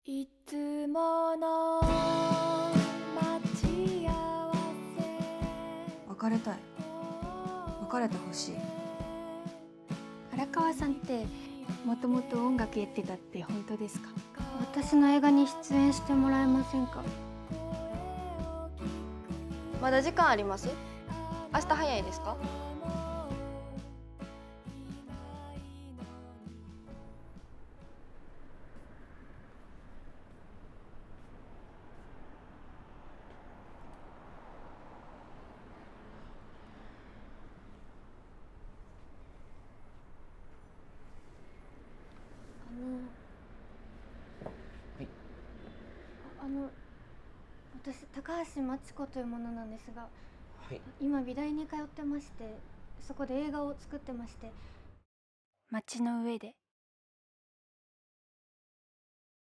いつもの待ち合わせ。 別れたい。別れてほしい。 荒川さんってもともと音楽やってたって本当ですか？私の映画に出演してもらえませんか？ まだ時間あります？明日早いですか？ はい。 私高橋真知子というものなんですが、 はい。 今美大に通ってまして、そこで映画を作ってまして。 街の上で